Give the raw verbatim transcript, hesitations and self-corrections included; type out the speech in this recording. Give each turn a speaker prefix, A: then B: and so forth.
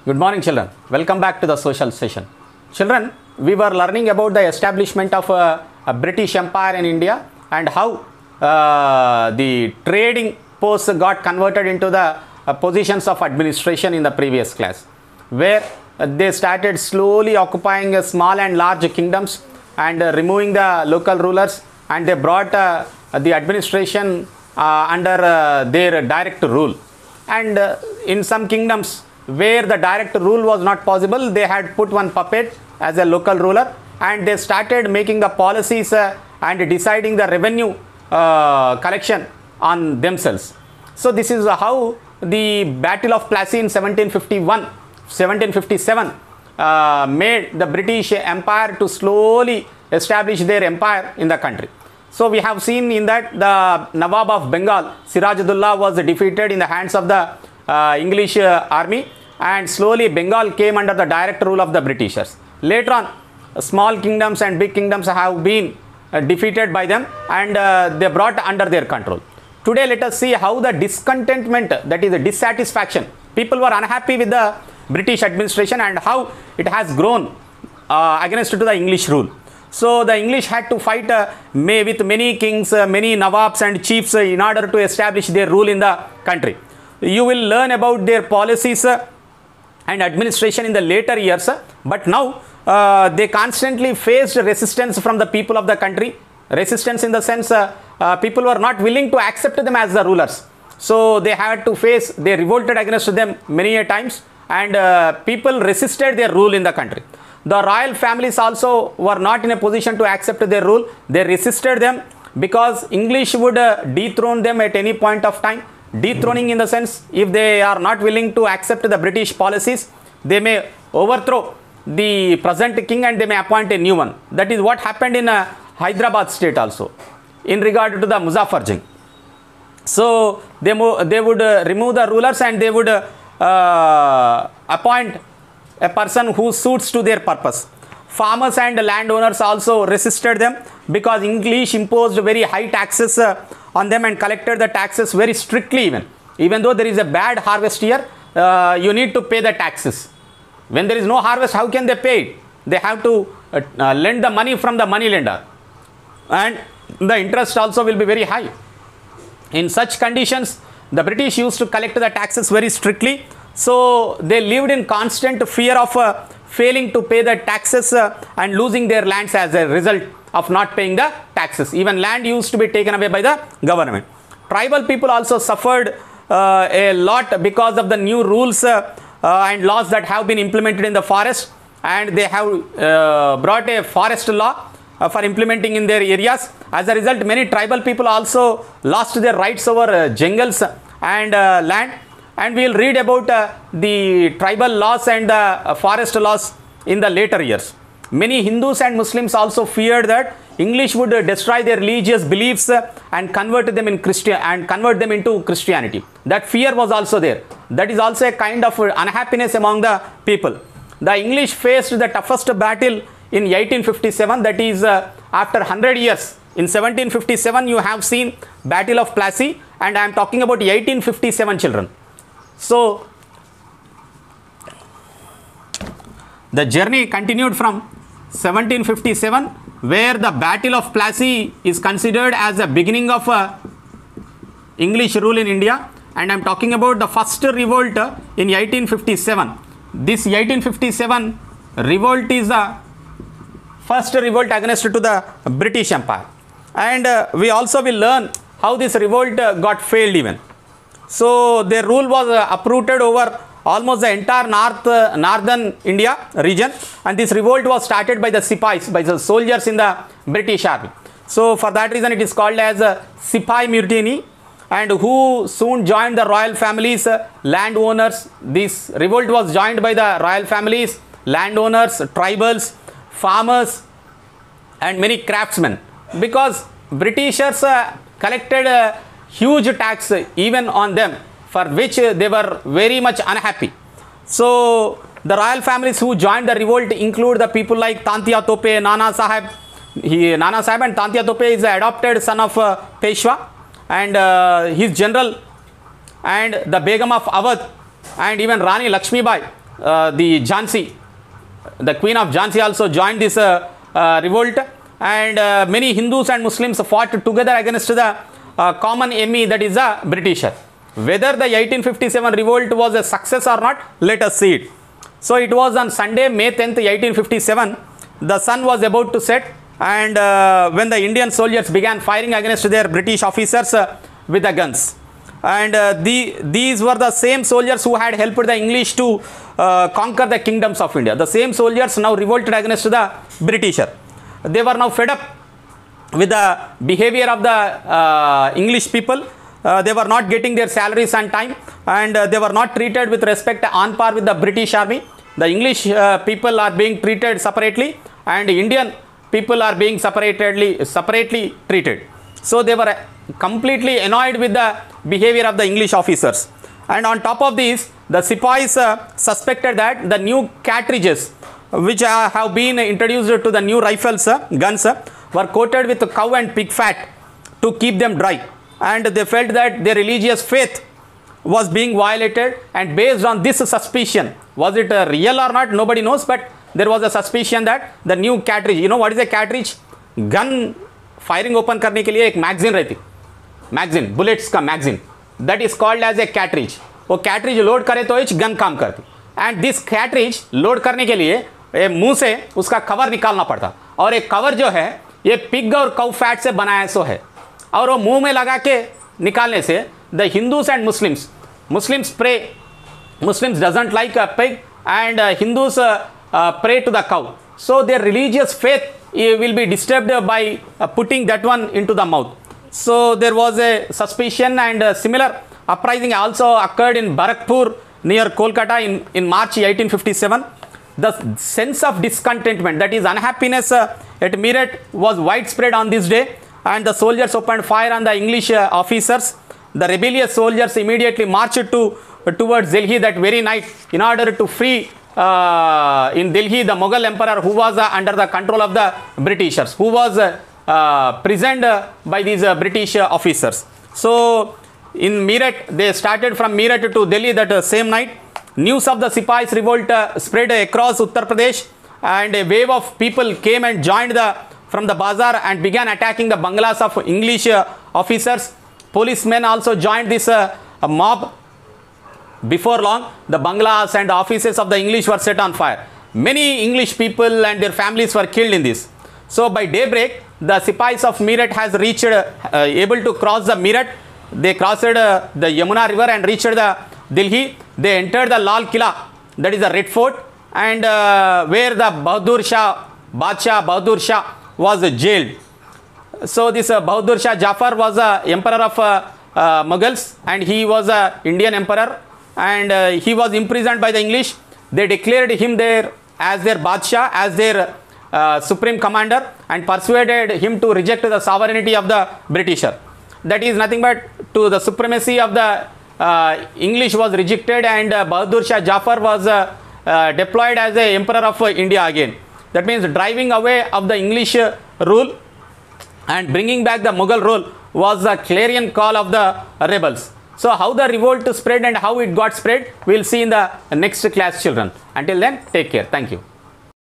A: Good morning, children. Welcome back to the social session. Children, we were learning about the establishment of a, a British Empire in India and how uh, the trading posts got converted into the uh, positions of administration in the previous class, where uh, they started slowly occupying uh, small and large kingdoms and uh, removing the local rulers, and they brought uh, the administration uh, under uh, their direct rule. And uh, in some kingdoms where the direct rule was not possible, they had put one puppet as a local ruler, and they started making the policies uh, and deciding the revenue uh, collection on themselves. So this is how the Battle of Plassey in seventeen fifty-one seventeen fifty-seven uh, made the British Empire to slowly establish their empire in the country. So we have seen in that the Nawab of Bengal, Siraj-ud-Dowla, was defeated in the hands of the uh, English uh, army, and slowly Bengal came under the direct rule of the Britishers. Later on, uh, small kingdoms and big kingdoms have been uh, defeated by them, and uh, they brought under their control. Today let us see how the discontentment, that is the dissatisfaction, people were unhappy with the British administration and how it has grown uh, against to the English rule. So the English had to fight uh, may, with many kings, uh, many Nawabs and chiefs uh, in order to establish their rule in the country. You will learn about their policies uh, and administration in the later years, uh, but now uh, they constantly faced resistance from the people of the country. Resistance in the sense uh, uh, people were not willing to accept them as the rulers. So they had to face, they revolted against them many a times, and uh, people resisted their rule in the country. The royal families also were not in a position to accept their rule. They resisted them because English would uh, dethrone them at any point of time. Dethroning in the sense, if they are not willing to accept the British policies, they may overthrow the present king and they may appoint a new one. That is what happened in uh, Hyderabad state also in regard to the Muzaffar Jung. So they, they would uh, remove the rulers and they would uh, uh, appoint a person who suits to their purpose. Farmers and landowners also resisted them because English imposed very high taxes uh, on them and collected the taxes very strictly. Even even though there is a bad harvest year, uh, you need to pay the taxes. When there is no harvest, how can they pay it? They have to uh, uh, lend the money from the money lender, and the interest also will be very high. In such conditions, the British used to collect the taxes very strictly. So they lived in constant fear of uh, failing to pay the taxes uh, and losing their lands as a result of not paying the taxes. Even land used to be taken away by the government. Tribal people also suffered uh, a lot because of the new rules uh, uh, and laws that have been implemented in the forest, and they have uh, brought a forest law uh, for implementing in their areas. As a result, many tribal people also lost their rights over uh, jungles and uh, land. And we will read about uh, the tribal laws and the uh, forest laws in the later years. Many Hindus and Muslims also feared that English would uh, destroy their religious beliefs uh, and convert them in Christian and convert them into Christianity. That fear was also there. That is also a kind of uh, unhappiness among the people. The English faced the toughest battle in eighteen fifty-seven. That is uh, after one hundred years. In seventeen fifty-seven, you have seen Battle of Plassey, and I am talking about eighteen fifty-seven, children. So the journey continued from seventeen fifty-seven, where the Battle of Plassey is considered as the beginning of uh, English rule in India, and I am talking about the first revolt uh, in eighteen fifty-seven. This eighteen fifty-seven revolt is the first revolt against to the British Empire, and uh, we also will learn how this revolt uh, got failed even. So their rule was uh, uprooted over almost the entire north uh, northern India region, and this revolt was started by the Sipais, by the soldiers in the British army. So for that reason it is called as a Sipai Mutiny, and who soon joined the royal families, uh, landowners. This revolt was joined by the royal families, landowners, tribals, farmers and many craftsmen, because Britishers uh, collected uh, huge tax even on them, for which they were very much unhappy. So the royal families who joined the revolt include the people like Tantia Tope, Nana Sahib. He, Nana Sahib and Tantia Tope is the adopted son of uh, Peshwa, and uh, his general, and the Begum of Awadh, and even Rani Lakshmi Bai, uh, the Jhansi, the Queen of Jhansi also joined this uh, uh, revolt, and uh, many Hindus and Muslims fought together against the uh, common enemy, that is the Britisher. Whether the eighteen fifty-seven revolt was a success or not, let us see it. So it was on Sunday, May tenth, eighteen fifty-seven. The sun was about to set, and uh, when the Indian soldiers began firing against their British officers uh, with the guns. And uh, the, these were the same soldiers who had helped the English to uh, conquer the kingdoms of India. The same soldiers now revolted against the Britisher. They were now fed up with the behavior of the uh, English people. Uh, they were not getting their salaries on time, and uh, they were not treated with respect on par with the British army. The English uh, people are being treated separately, and Indian people are being separately, separately treated. So they were completely annoyed with the behavior of the English officers. And on top of this, the Sipais uh, suspected that the new cartridges which uh, have been introduced to the new rifles, uh, guns, uh, were coated with cow and pig fat to keep them dry. And they felt that their religious faith was being violated, and based on this suspicion, was it uh, real or not, nobody knows, but there was a suspicion that the new cartridge, you know what is a cartridge? Gun firing open करने के लिए एक magazine रहती, magazine, bullets का magazine, that is called as a cartridge. वो cartridge load करे तो एक gun काम करती, and this cartridge load करने के लिए ये मुंह से उसका कवर निकालना पड़ता, और एक कवर जो है ये पिग और काउ फैट से बनाया सो है, और वो मुंह में लगा के निकालने से the Hindus and Muslims, Muslims pray, Muslims doesn't like a pig, and uh, Hindus uh, uh, pray to the cow. So their religious faith uh, will be disturbed by uh, putting that one into the mouth. So there was a suspicion, and a similar uprising also occurred in Barakpur near Kolkata in, in March eighteen fifty-seven. The sense of discontentment, that is unhappiness uh, at Meerut, was widespread on this day, and the soldiers opened fire on the English uh, officers. The rebellious soldiers immediately marched to uh, towards Delhi that very night in order to free uh, in Delhi the Mughal emperor who was uh, under the control of the Britishers, who was uh, uh, prisoned uh, by these uh, British uh, officers. So in Meerut, they started from Meerut to Delhi that uh, same night. News of the Sipais revolt uh, spread across Uttar Pradesh, and a wave of people came and joined the from the bazaar and began attacking the bungalows of English uh, officers. Policemen also joined this uh, mob. Before long, the bungalows and offices of the English were set on fire. Many English people and their families were killed in this. So by daybreak, the Sipais of Meerut has reached, uh, uh, able to cross the Meerut. They crossed uh, the Yamuna river and reached the Delhi. They entered the Lal Killa, that is the Red Fort, and uh, where the Bahadur Shah, Badshah Bahadur Shah was uh, jailed. So this uh, Bahadur Shah Jafar was the uh, emperor of uh, uh, Mughals, and he was an uh, Indian emperor, and uh, he was imprisoned by the English. They declared him their as their Badshah, as their uh, supreme commander, and persuaded him to reject the sovereignty of the Britisher. That is nothing but to the supremacy of the uh, English was rejected, and uh, Bahadur Shah Jafar was uh, uh, deployed as the emperor of uh, India again. That means driving away of the English uh, rule and bringing back the Mughal rule was the clarion call of the rebels. So how the revolt spread and how it got spread, we will see in the next class, children. Until then, take care. Thank you.